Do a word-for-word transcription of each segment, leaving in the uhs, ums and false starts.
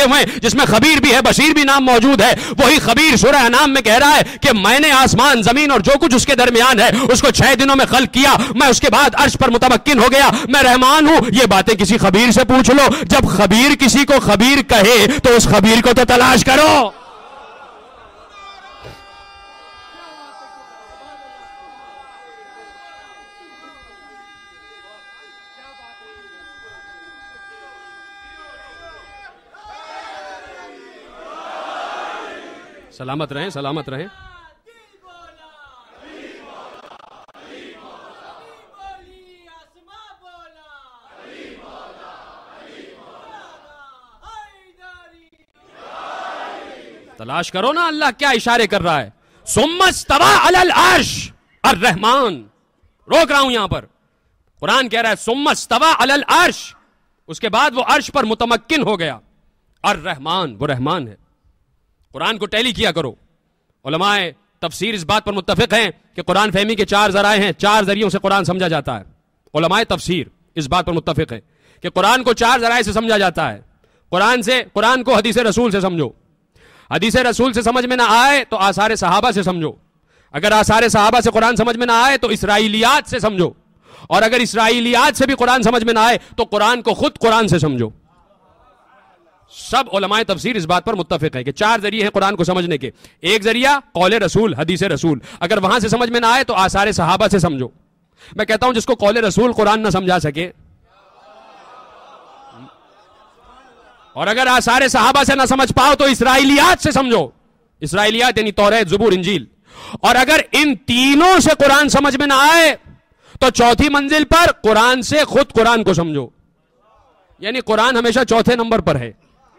لکھے ہوئے ہیں جس میں خبیر بھی ہے, بشیر بھی نام موجود ہے. وہی خبیر سورہ انعام میں کہہ رہا ہے کہ میں نے آسمان زمین اور جو کچھ اس کے درمیان ہے اس کو چھ دنوں میں خلق کیا, میں اس کے بعد عرش پر متمکن ہو گیا, میں رحمان ہوں. یہ باتیں کسی خبیر سے پوچھ لو. جب خبیر کسی کو خبیر کہے تو اس خبیر کو تو تلاش کرو. سلامت رہیں, سلامت رہیں. تلاش کرو نا اللہ کیا اشارے کر رہا ہے. ثم استوى علی العرش الرحمن. روک رہا ہوں یہاں پر. قرآن کہہ رہا ہے ثم استوى علی العرش, اس کے بعد وہ عرش پر متمکن ہو گیا. الرحمن, وہ رحمان ہے. قرآن کو ٹیلی کیا کرو. علماء تفسیر اس بات پر متفق ہیں کہ قرآن فہمی کے چار ذرائع ہیں, چار ذریعوں سے قرآن سمجھا جاتا ہے. علماء تفسیر اس بات پر متفق ہیں کہ قرآن کو چار ذرائع سے سمجھا جاتا ہے. قرآن سے قرآن کو حدیث رسول سے سمجھو. حدیث رسول سے سمجھ میں نہ آئے تو آثار صحابہ سے سمجھو. اگر آثار صحابہ سے قرآن سمجھ میں نہ آئے تو اسرائیلیات سے سمجھو. اور اگر اسرائیلیات سے بھی قرآن سمجھ میں نہ آئے تو قرآن کو خود قرآن سے سمجھو. سب علماء تفسیر اس بات پر متفق ہے کہ چار ذریعے ہیں قرآن کو سمجھنے کے. ایک ذریعہ قول رسول, حدیث رسول. اگر وہاں سے سمجھ میں نہ آئے تو آثار صحابہ سے سمجھو. میں کہتا ہوں جس کو قول رسول قرآن نہ سمجھا سکے, اور اگر آثار صحابہ سے نہ سمجھ پاؤ تو اسرائیلیات سے سمجھو. اسرائیلیات یعنی توریت, زبور, انجیل. اور اگر ان تینوں سے قرآن سمجھ میں نہ آئے تو چوتھی منزل پر قرآن سے خود قرآن کو سمجھو. یعنی قرآن ہمیشہ چوتھے نمبر پر ہے.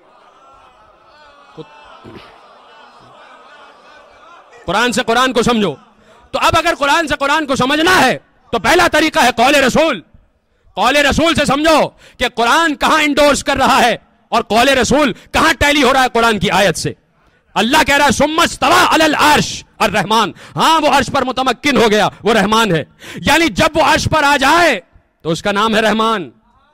قرآن سے قرآن کو سمجھو. تو اب اگر قرآن سے قرآن کو سمجھنا ہے تو پہلا طریقہ ہے قول رسول. قول رسول سے سمجھو کہ قرآن کہاں انڈورس کر رہا ہے اور قول رسول کہاں ٹیلی ہو رہا ہے قرآن کی آیت سے. اللہ کہہ رہا ہے ثم استوى علی العرش الرحمن. ہاں وہ عرش پر متمکن ہو گیا, وہ رحمان ہے. یعنی جب وہ عرش پر آ جائے تو اس کا نام ہے رحمان.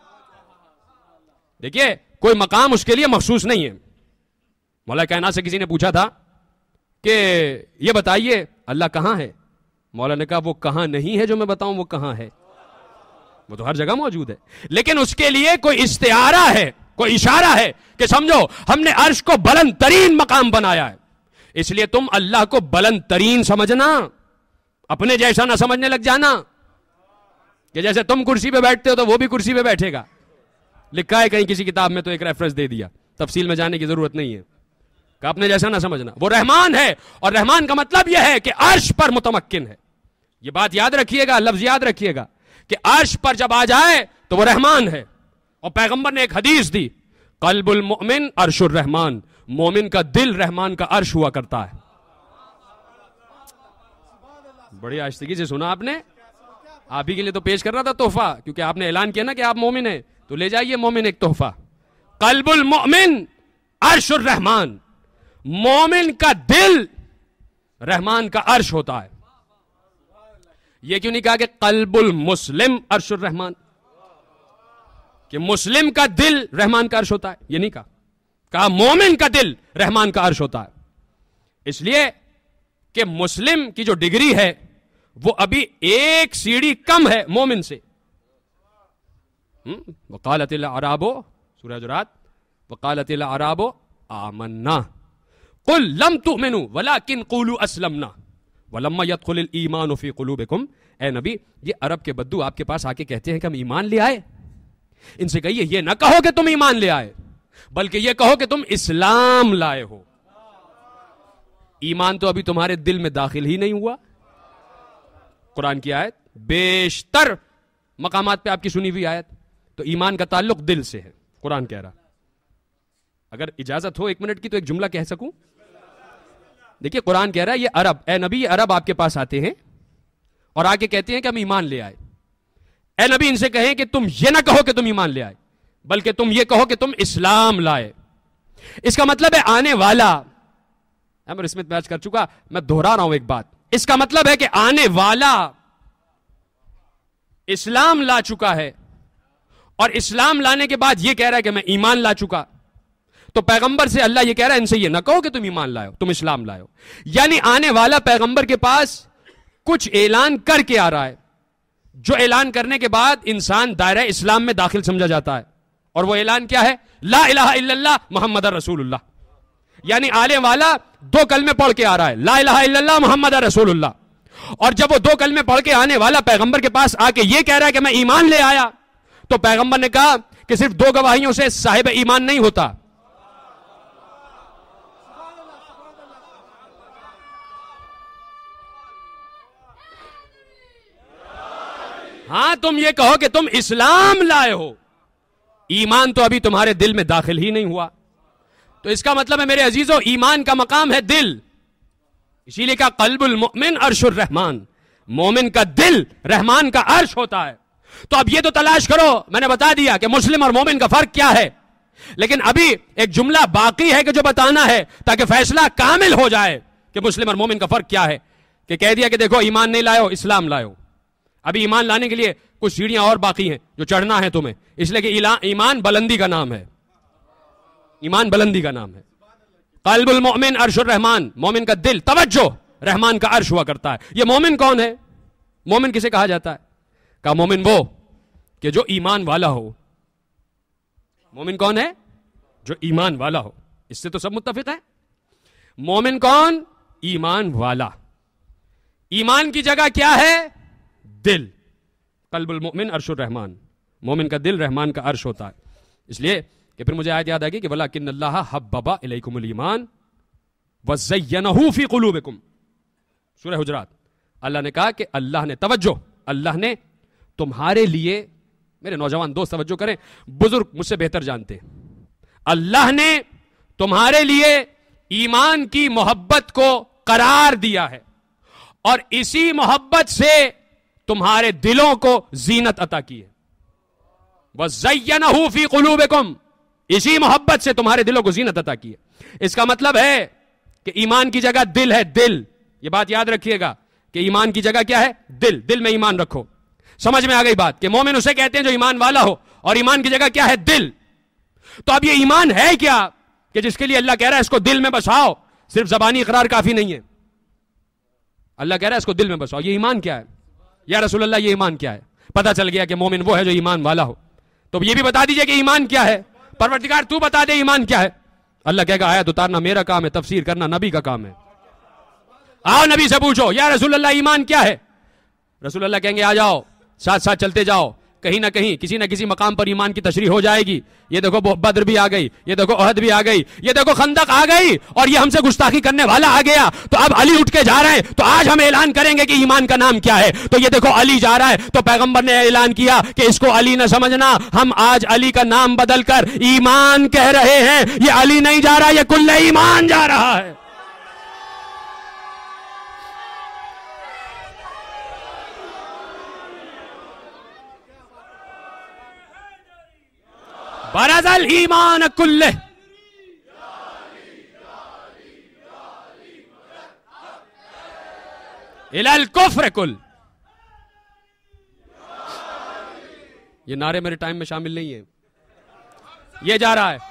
دیکھیے کوئی مقام اس کے لیے مخصوص نہیں ہے. مولا کائنات سے کسی نے پوچھا تھا کہ یہ بتائیے اللہ کہاں ہے. مولا نے کہا وہ کہاں نہیں ہے جو میں بتاؤں وہ کہاں ہے, وہ تو ہر جگہ موجود ہے. لیکن اس کے لیے کوئی استعارہ ہے, کوئی اشارہ ہے کہ سمجھو ہم نے عرش کو بلند ترین مقام بنایا ہے, اس لیے تم اللہ کو بلند ترین سمجھنا, اپنے جیسا نہ سمجھنے لگ جانا کہ جیسے تم کرسی پہ بیٹھتے ہو تو وہ بھی کرسی پہ بیٹھے گا. لکھا ہے کہیں کسی کتاب میں تو ایک ریفرنس دے دیا, تفصیل میں جانے کی ضرورت نہیں ہے کہ اپنے جیسا نہ سمجھنا. وہ رحمان ہے, اور رحمان کا مطلب یہ ہے کہ عرش پر متمکن ہے. یہ بات یاد رکھیے گا, لفظ یاد رکھیے گا کہ عرش پر جب آ جائے تو وہ رحمان ہے. اور پیغمبر نے ایک حدیث دی, قلب المؤمن عرش الرحمان. مومن کا دل رحمان کا عرش ہوا کرتا ہے. بڑی آہستگی سے سنا آپ نے. آپ ہی کے لیے تو پیش کر رہا تھا تحفہ, کیونکہ آپ نے اعلان کیا نا کہ آپ مومن ہیں, تو لے جائیے مومن ایک تحفہ. قلب المؤمن عرش الرحمان. مومن کا دل رحمان کا عرش ہوتا ہے. یہ کیوں نہیں کہا کہ قلب المسلم عرش الرحمان, کہ مسلم کا دل رحمان کا عرش ہوتا ہے, یہ نہیں کہا. کہا مومن کا دل رحمان کا عرش ہوتا ہے. اس لیے کہ مسلم کی جو ڈگری ہے وہ ابھی ایک سیڑھی کم ہے مومن سے. وقالت الاعراب, سورہ حجرات, وقالت الاعراب آمنا قل لم تؤمنوا ولكن قولوا اسلمنا ولما يدخل الايمان في قلوبكم. اے نبی, یہ عرب کے بدو آپ کے پاس آ کے کہتے ہیں کہ ہم ایمان لے آئے. ان سے کہیے یہ نہ کہو کہ تم ایمان لے آئے, بلکہ یہ کہو کہ تم اسلام لائے ہو. ایمان تو ابھی تمہارے دل میں داخل ہی نہیں ہوا. قرآن کی آیت, بیشتر مقامات پہ آپ کی سنی ہوئی آیت, تو ایمان کا تعلق دل سے ہے. قرآن کہہ رہا. اگر اجازت ہو ایک منٹ کی تو ایک جملہ کہہ سکوں. دیکھیے قرآن کہہ رہا ہے یہ عرب, اے نبی یہ عرب آپ کے پاس آتے ہیں اور آ کے کہتے ہیں کہ ہم ایمان لے آئے. اے نبی ان سے کہیں کہ تم یہ نہ کہو کہ تم ایمان لے آئے, بلکہ تم یہ کہو کہ تم اسلام لائے. اس کا مطلب ہے آنے والا, میں اس میں بیان کر چکا, میں دہرا رہا ہوں ایک بات. اس کا مطلب ہے کہ آنے والا اسلام لا چکا ہے, اور اسلام لانے کے بعد یہ کہہ رہا ہے کہ میں ایمان لا چکا. تو پیغمبر سے اللہ یہ کہہ رہا ہے ان سے یہ نہ کہو کہ تم ایمان لائے ہو، تم اسلام لائے ہو. یعنی آنے والا پیغمبر کے پاس کچھ اعلان کر کے آ رہا ہے، جو اعلان کرنے کے بعد انسان دائرہ اسلام میں داخل سمجھا جاتا ہے. اور وہ اعلان کیا ہے؟ لا الہ الا اللہ محمد رسول اللہ. یعنی آنے والا دو کلمے پڑھ کے آ رہا ہے، لا الہ الا اللہ محمد رسول اللہ. اور جب وہ دو کلمے پڑھ کے آنے والا پیغمبر کے پاس آ کے یہ کہہ رہا ہے کہ میں ایمان لے آیا، تو پیغمبر نے کہا کہ صرف دو گواہیوں سے صاحب ایمان نہیں ہوتا. ہاں تم یہ کہو کہ تم اسلام لائے ہو، ایمان تو ابھی تمہارے دل میں داخل ہی نہیں ہوا. تو اس کا مطلب ہے میرے عزیزو، ایمان کا مقام ہے دل. اسی لیے کہا قلب المؤمن عرش الرحمان، مومن کا دل رحمان کا عرش ہوتا ہے. تو اب یہ تو تلاش کرو، میں نے بتا دیا کہ مسلم اور مومن کا فرق کیا ہے، لیکن ابھی ایک جملہ باقی ہے کہ جو بتانا ہے تاکہ فیصلہ کامل ہو جائے کہ مسلم اور مومن کا فرق کیا ہے. کہ کہہ دیا کہ دیکھو ایمان نہیں لائے ہو، اسلام لائے ہو. ابھی ایمان لانے کے لیے کچھ سیڑھیاں اور باقی ہیں جو چڑھنا ہے تمہیں، اس لیے کہ ایمان بلندی کا نام ہے. ایمان بلندی کا نام ہے. قلب المؤمن عرش الرحمان، مومن کا دل، توجہ، رحمان کا عرش ہوا کرتا ہے. یہ مومن کون ہے؟ مومن کسے کہا جاتا ہے؟ کہا مومن وہ کہ جو ایمان والا ہو. مومن کون ہے؟ جو ایمان والا ہو. اس سے تو سب متفق ہیں. مومن کون؟ ایمان والا. ایمان کی جگہ کیا ہے؟ دل. قلب المؤمن عرش الرحمان، مومن کا دل رحمان کا عرش ہوتا ہے. اس لیے کہ پھر مجھے آیت یاد آئے گی کہ وَلَٰكِنَّ اللَّهَ حَبَّبَ إِلَيْكُمُ الْإِيمَانَ وَزَيَّنَهُ فِي قُلُوبِكُمْ. سورہ حجرات. اللہ نے کہا کہ اللہ نے، توجہ، اللہ نے تمہارے لیے، میرے نوجوان دوست توجہ کریں، بزرگ مجھ سے بہتر جانتے ہیں، اللہ نے تمہارے لیے ایمان کی محبت کو قرار دیا ہے، اور اسی محبت سے تمہارے دلوں کو زینت عطا کی ہے. وَزَيَّنَهُ فِي قُلُوبِكُمْ، اسی محبت سے تمہارے دلوں کو زینت عطا کی ہے. اس کا مطلب ہے کہ ایمان کی جگہ دل ہے. دل، یہ بات یاد رکھیے گا کہ ایمان کی جگہ کیا ہے؟ دل. دل میں ایمان رکھو. سمجھ میں آ گئی بات کہ مومن اسے کہتے ہیں جو ایمان والا ہو، اور ایمان کی جگہ کیا ہے؟ دل. تو اب یہ ایمان ہے کیا کہ جس کے لیے اللہ کہہ رہا ہے اس کو دل میں بساؤ؟ صرف زبانی اقرار کافی نہیں ہے. اللہ کہہ رہا ہے اس کو دل میں بساؤ. یہ ایمان کیا ہے یا رسول اللہ؟ یہ ایمان کیا ہے؟ پتا چل گیا کہ مومن وہ ہے جو ایمان والا ہو. تو یہ بھی بتا دیجئے کہ ایمان کیا ہے. پروردگار تو بتا دے ایمان کیا ہے. اللہ کہے گا آیت اتارنا میرا کام ہے، تفسیر کرنا نبی کا کام ہے. آؤ نبی سے پوچھو یا رسول اللہ ایمان کیا ہے. رسول اللہ کہیں گے آ جاؤ، ساتھ ساتھ چلتے جاؤ، کہیں نہ کہیں کسی نہ کسی مقام پر ایمان کی تشریح ہو جائے گی. یہ دیکھو بدر بھی آ گئی، یہ دیکھو احد بھی آ گئی، یہ دیکھو خندق آ گئی، اور یہ ہم سے گستاخی کرنے والا آ گیا. تو اب علی اٹھ کے جا رہے ہیں، تو آج ہم اعلان کریں گے کہ ایمان کا نام کیا ہے. تو یہ دیکھو علی جا رہا ہے، تو پیغمبر نے اعلان کیا کہ اس کو علی نہ سمجھنا، ہم آج علی کا نام بدل کر ایمان کہہ رہے ہیں. یہ علی نہیں جا رہا، یہ کل ایمان جا رہا ہے. برز الایمان کلہ الی الکفر کل. یہ نعرے میرے ٹائم میں شامل نہیں ہیں، یہ جا رہا ہے.